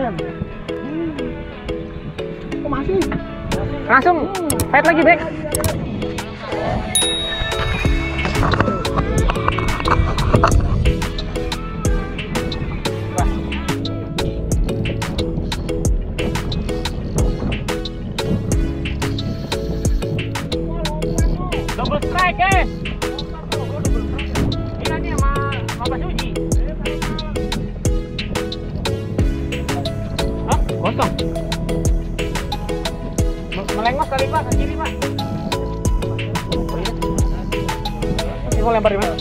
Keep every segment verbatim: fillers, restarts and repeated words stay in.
Sam. Oh, masih. Langsung fight lagi, Bek. Double strike, guys. Ini nih sama sama Suji. Hah? Kosong. Melengos kali Pak, ke kiri Pak. Ini mau lempar di mana?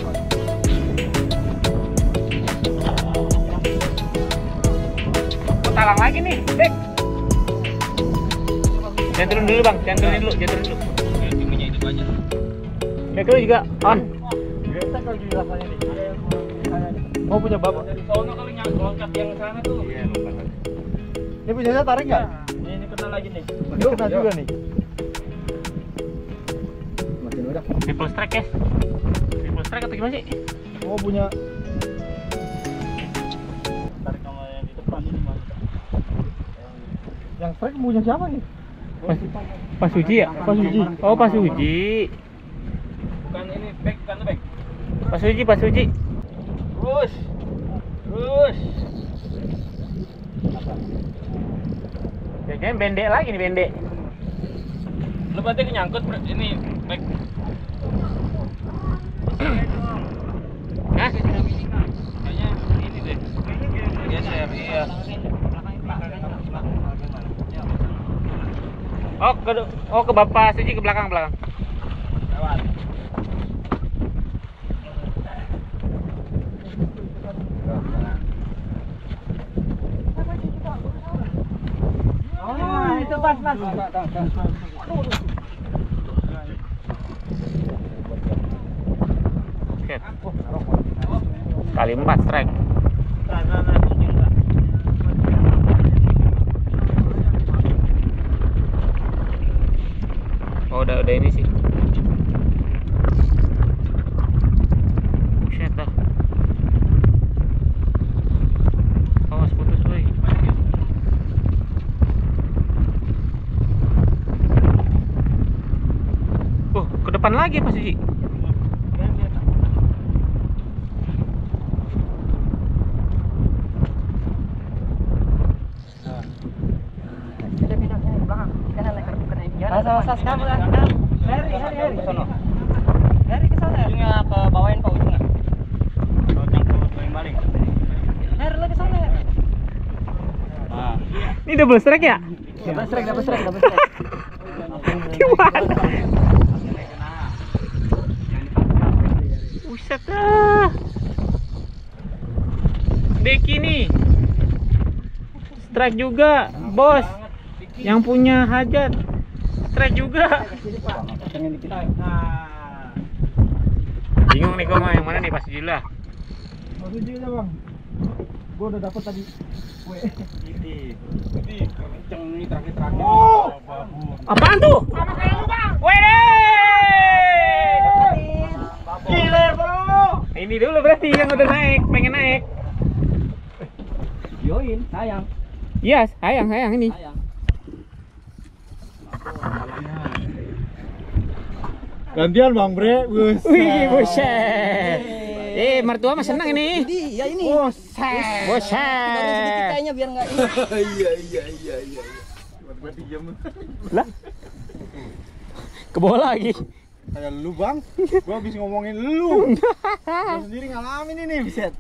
Oh, talang lagi nih, Bek. Jangan turun dulu Bang, jangan turunin dulu, jangan turun dulu. Tingginya itu aja. Bek lu juga on. Kita kalau di rasanya nih. Mau punya bapak. Dari sono kali yang loncat yang sana tuh. Iya, lupa. Ini punya saya tarik nggak? Ini, ini kena lagi nih. Ini kena juga nih. Makin udah. Triple strike ya. Triple strike atau gimana sih? Oh, punya. Tarik sama yang di depan ini Mas. Yang strike punya siapa nih? Pas, Pas Suji ya? Pas Suji. Oh, Pas Suji. Bukan ini back, bukan back. Pas Suji, Pas Suji. Terus. Terus. Jangan bendek lagi nih, bendek. Lu berarti kenyangkut ini back. Hah? Kayaknya ini deh. Geser, iya. Oh, ke oh ke Bapak Suji ke belakang belakang. Lewat. Oh, itu pas mas. Set. Kali empat strike. Oh, udah udah ini sih. Buset dah. Awas putus, boy. Oh, ke depan lagi Pak Suji. Asal-asal kamu kan. Heri, heri, heri. Ke sono. Heri ke sana. Ujungnya ke bawain Pak ujungnya. Kalau cangkul baling-baling. Heri lo ke sana. Nah, Ini double strike ya? Double strike, double strike, double strike. Gimana? Buset dah. Deki nih. Strike juga, bos. Yang punya hajat. Strike juga. Bingung nih gua mah yang mana nih Pas Suji lah. Pas Suji aja bang. Gua udah dapet tadi. Kue. ini. Ini kenceng nih terakhir-terakhir. Oh! Apaan tuh? Wede! Gila bro. Ini dulu berarti yang udah naik, pengen naik. Yoin, sayang. Iya, sayang, sayang ini. Sayang. Gantian bang Bre. Buset. Wih, buset. Eh, mertua mah senang ini. Ya ini. Buset. Buset. Kayaknya biar nggak ini. Iya iya iya iya. Buat diam. Lah. Ke bawah lagi. Kayak lu bang. Gua habis ngomongin lu. Gua sendiri ngalamin ini buset.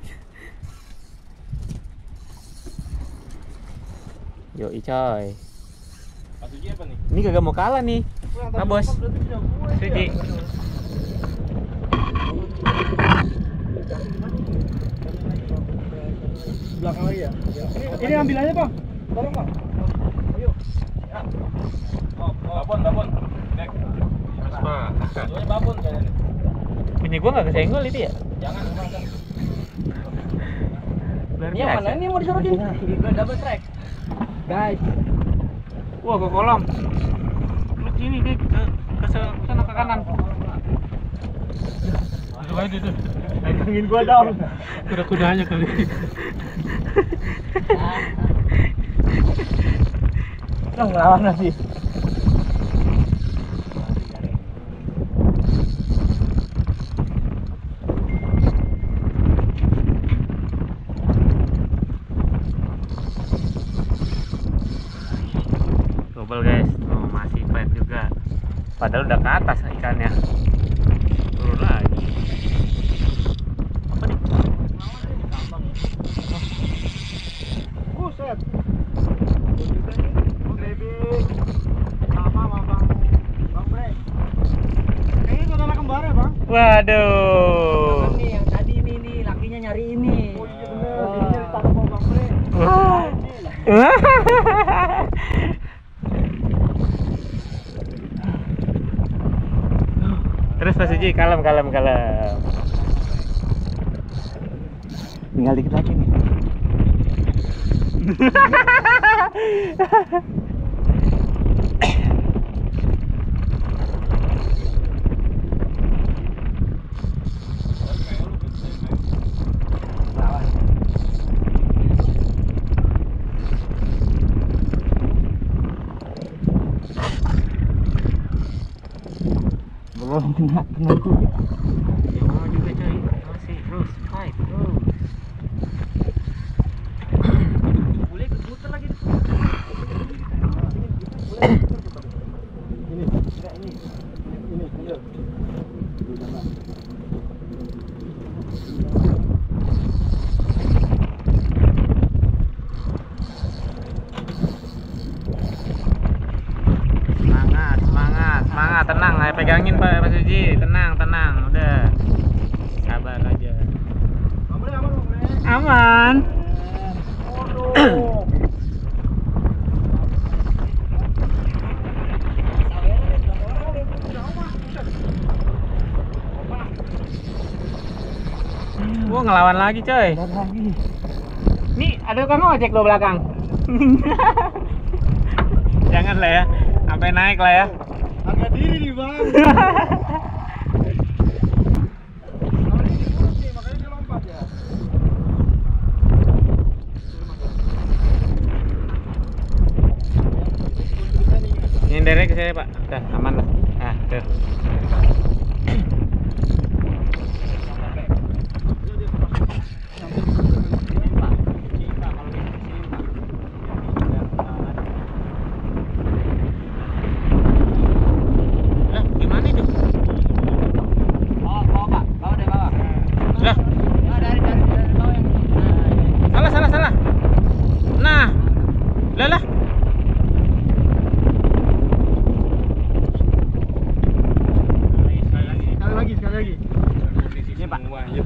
Yoi coy. Pak Suji apa nih? Ini kagak mau kalah nih. Nah bos. Suji. Belakang lagi ya? Ini, ini ambil aja bang. Tolong bang. Ayo. Ya. Oh, babon, babon. Back. Mas Pak. Dua babon kayaknya. Punya gua nggak kesenggol itu ya? Jangan, jangan. Luar Ini yang mana? Ini mau disorotin. Double strike. Guys. Wah, ke kolam. Lu sini deh, ke ke sana ke kanan. Itu aja tuh. Pegangin gua dong. Kuda-kudanya kali. Nah, ngelawan lagi. Double guys, oh, masih fight juga. Padahal udah ke atas ikannya. Turun lagi. Apa nih? Buset. Oh, baby. Sama sama Bang. Bang Bre. Kayaknya itu adalah kembar ya, Bang? Waduh. Ini yang tadi ini nih, lakinya nyari ini. Oh iya bener, ini ditangkap sama Bang Bre. Terus Pak Suji, kalem, kalem, kalem. Tinggal dikit lagi nih. Belum kena, kena juga. Ya mau juga coy, masih terus fight terus. Boleh putar lagi. Ini, enggak ini. Ini, bener. Semangat, semangat, semangat, tenang, ayo pegangin Pak Pak Suji, tenang, tenang, udah. Sabar aja. Bang Bre aman, Bang Bre. Aman. Aduh. Gua ngelawan lagi coy. Lagi. Nih ada tukang ojek lo belakang. Jangan lah ya, sampai naik lah ya. Harga diri nih, Bang. Kalau ini kurus nih, makanya dia lompat ya. Nyendernya ke sini Pak, udah aman lah. Nah, tuh. Lah, gimana itu? Bawa, bawa Pak, bawa deh bawa. Lah, Ya dari dari dari bawah yang itu. Nah, salah, salah, salah. Nah, lah lah. Sekali lagi, sekali lagi. Ini Pak.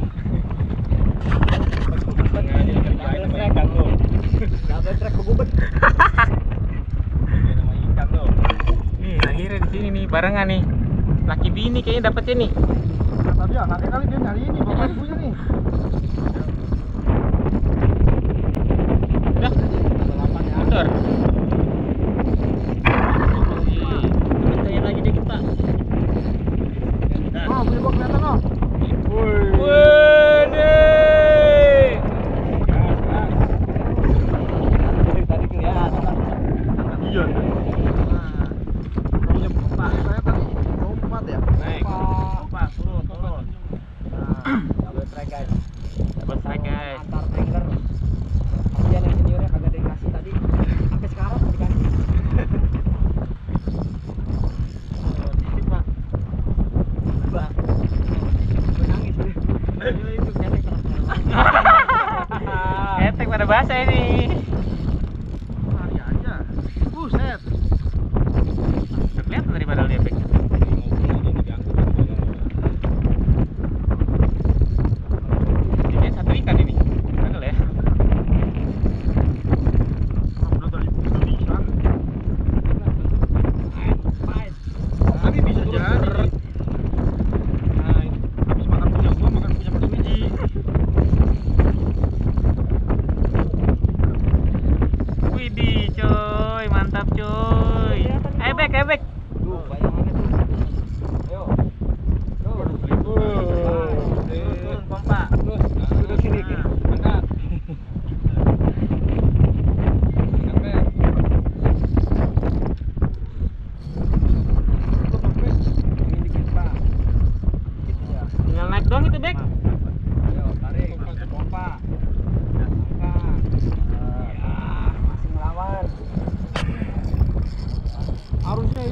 Sengaja kerjain sama ikan tuh. double track kebubet. Kerjain sama ikan tuh. Nih, akhirnya di sini nih barengan nih. Laki bini kayaknya dapet ini. Kata dia, kakek kali dia nyari ini, bapak ibunya nih. Udah, mundur. Kita lagi dikit Pak. Oh, beli gua kelihatan loh. Woi. Waduh. Tadi kelihatan. Iya. Punya bapak saya tadi lompat ya. Naik. Lompat, turun, turun. Nah, double track guys. Dapat strike guys. Antar tanker. Kasihan yang seniornya kagak dikasih tadi. Sampai sekarang masih dikasih. Dikit, Pak. Mbak. Gue nangis deh. Ayo itu ketek terus. Ketek pada bahasa ini. Lari aja. Buset. Udah kelihatan daripada dia efeknya. Ini satu ikan ini. Ada lah ya. Udah dari Indonesia. Tapi bisa jadi. Habis makan punya gua, makan punya Pak Suji. Widih coy, mantap coy. Ebek, ebek. Duh, bayangannya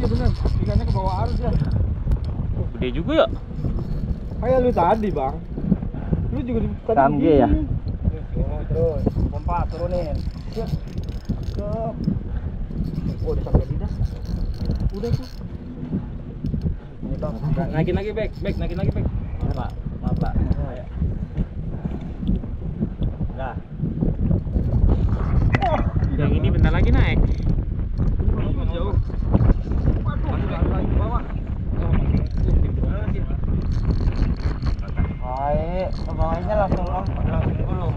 iya bener. Ikannya ke bawah arus ya. Oh, gede juga ya. Kayak lu tadi bang. Lu juga di tadi Samge ya? begini. Terus, pompa turunin. Siap. Siap. Oh, udah sampai lidah. Udah tuh. Ini bang. Naikin lagi, Bek. Bek, naikin lagi, Bek. Pak, maaf pak. Oh ya. Nah. Yang ini bentar lagi naik. Jauh. Waduh, lagi ke bawah. Baik, ke bawahnya langsung langsung gulung.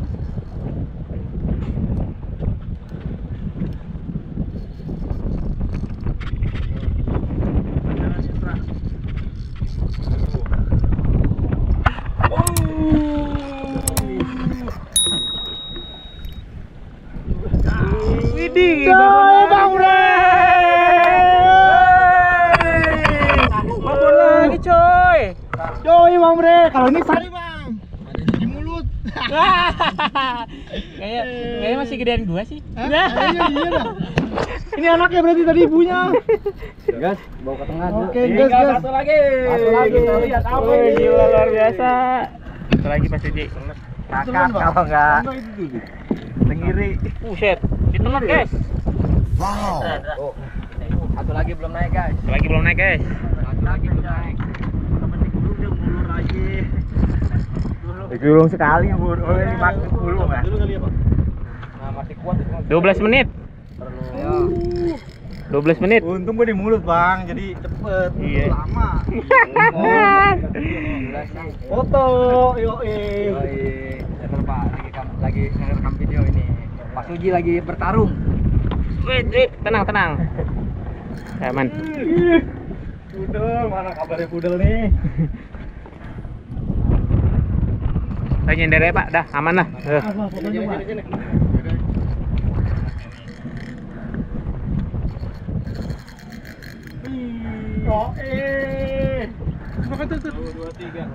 Widih, Bang Bre. babon lagi coy. Yoi Bang Bre, kalau ini sari bang. Ada di mulut. Kayak kayaknya masih gedean gua sih. Hah? Iya iya dah. Ini anaknya berarti tadi ibunya. Gas, bawa ke tengah dulu. Oke, gas gas. Satu lagi. Satu lagi. Kita lihat apa Wih, ini. gila luar biasa. Satu lagi Pak Suji. Kakak kalau enggak Enggak itu dulu. tenggiri. Buset, ditelan guys. Oh. Satu lagi belum naik, guys. Satu lagi belum naik guys. Satu lagi belum naik. Mulur lagi. Digulung sekali, Bu. Oh, ini maksud gulung, Mas. Dulu kali ya, Pak. Nah, masih kuat itu. dua belas menit. Ayo. dua belas menit. Untung gue di mulut, Bang. Jadi cepet. Iya. Lama. Foto. Yoi. Yoi. Bener, Pak. Lagi kam- lagi ngerekam video ini. Pak Suji lagi bertarung. Wait, wait, tenang, tenang. Aman. Pudel, mana kabarnya Pudel nih? Saya nyender ya Pak, dah aman lah. Eh. Apa fotonya, Pak? Oh, eh. Makan tuh, tuh. dua, tiga.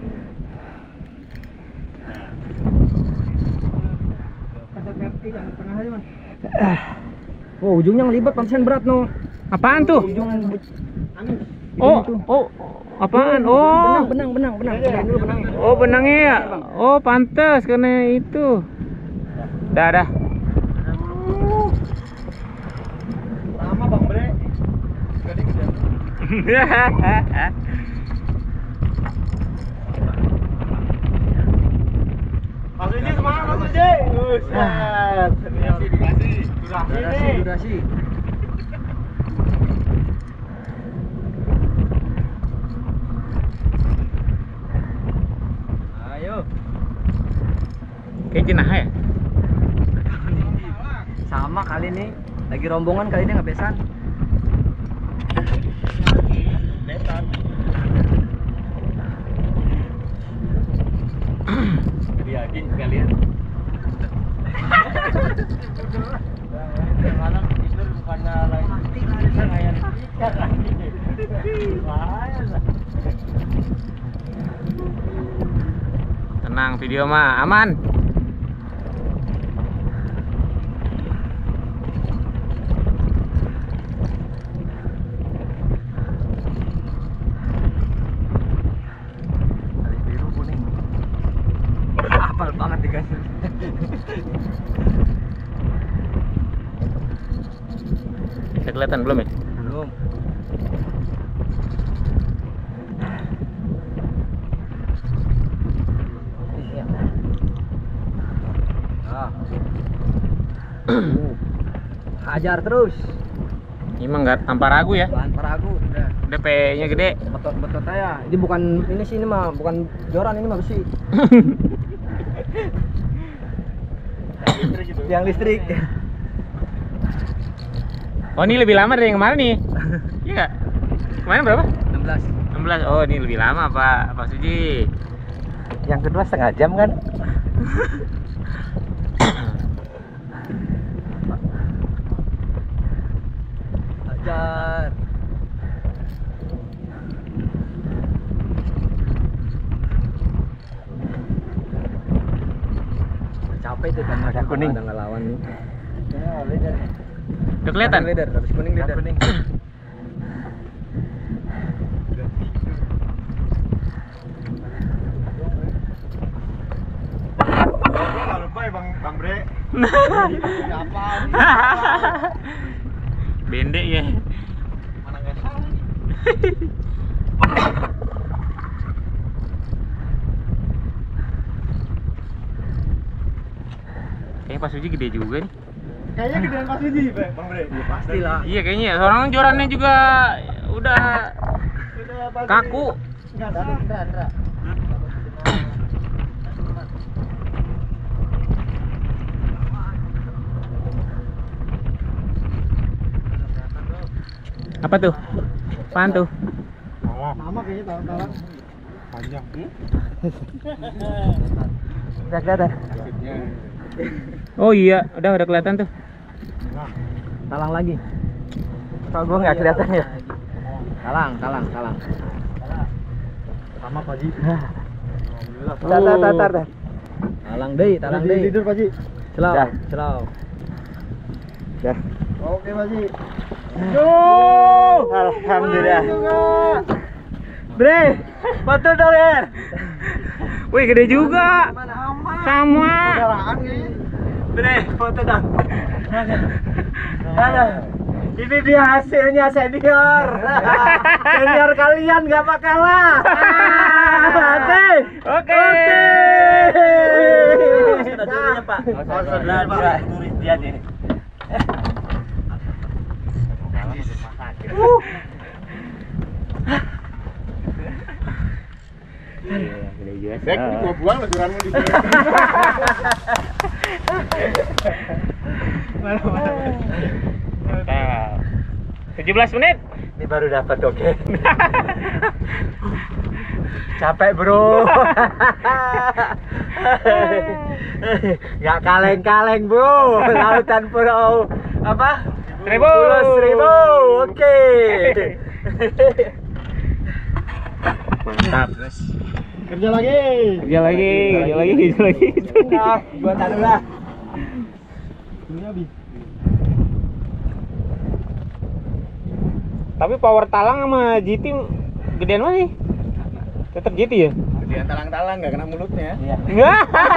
Yang tengah aja, Mas. Oh, ujungnya ngelibet pantesan berat, no. Apaan tuh? Ujung Oh, oh, apaan? Oh, benang, benang, benang, benang. Benang dulu benangnya. oh benangnya ya. Oh, pantas karena itu. Dah, dah. Lama, Bang Bre. Mas Uji semangat, Mas Uji. Buset. Durasi, durasi. Durasi, Durasi, durasi. Ayo. Kayak jenah ya. Sama kali ini. Lagi rombongan kali ini nggak besan. Betan. Yakin kalian. Malam tidur bukannya lagi kayak ikan lagi. Tenang, video mah aman. Biru kuning. Apal banget dikasih. Bisa kelihatan belum ya? Belum. Iya. Nah. Hajar terus. Ini mah nggak tanpa ragu ya. Bahan peragu udah. Udah P nya gede. Betot-betot aja. Ini bukan ini sih ini mah bukan joran, ini mah besi. Listrik gitu. Yang listrik. Oh, ini lebih lama dari yang kemarin nih. Iya nggak? Kemarin berapa? enam belas. enam belas. Oh, ini lebih lama Pak, Pak Suji. Yang kedua setengah jam kan? Hajar. Capek tuh kan ada kuning, ada ngelawan nih. Udah kelihatan? Leader, habis kuning leader. Nggak lupa ya bang, bang Bre. Apa? Bendek ya. Mana nggak salah? Kayaknya Pak Suji gede juga nih. Kayaknya gedean Pak Suji, bang Bre. Pastilah. Iya kayaknya ya. Soalnya jorannya juga udah Udah Pak Suji. kaku. Nggak ada, Ndra, Ndra. Apa tuh? Apaan tuh? Sama kayaknya talang-talang. Panjang. Udah kelihatan. Oh iya, udah udah kelihatan tuh. Talang lagi. Kalau gua nggak kelihatan ya. Talang, talang, talang. Sama Pak Ji. Alhamdulillah. Tar, tar, tar, tar, tar. Talang deh, talang Udah deh. tidur Pak Ji. Slow, Dah. slow. Dah. Oke Pak Ji. Alhamdulillah. Bre, betul dong ya. Wih gede juga. Sama. Bre, foto dong. Ada. Ini dia hasilnya senior. Senior kalian gak bakalah. Oke. Oke. Sudah dulunya Pak. Sudah Pak. Turis dia nih. Uh. Bek, ini gua buang lah joranmu di sini. tujuh belas menit. Ini baru dapat oke. Capek bro. Gak kaleng-kaleng bro. Lautan Pulau apa? Seribu. Pulau Seribu. Oke. Mantap. Kerja lagi. Kerja lagi, kerja lagi, kerja lagi. Nah, gua taruh lah. Ini habis. Tapi power talang sama G T gedean mana nih? Tetap G T ya? Gedean talang-talang nggak kena mulutnya. Iya. Enggak.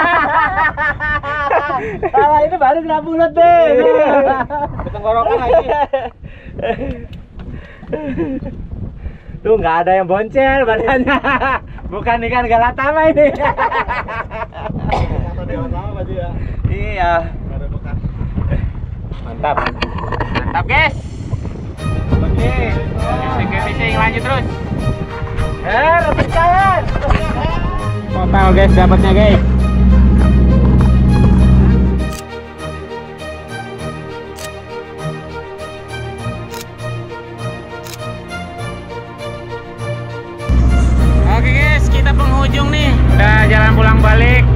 Salah itu baru kena mulut deh. Tenggorokan lagi. Tuh nggak ada yang boncel badannya. Bukan ikan galatama ini. Iya. Mantap. Mantap, guys. Oke. Fishing fishing lanjut terus. Eh, rebut kalian. Total guys dapatnya guys. Oke guys, kita penghujung nih. Udah jalan pulang balik.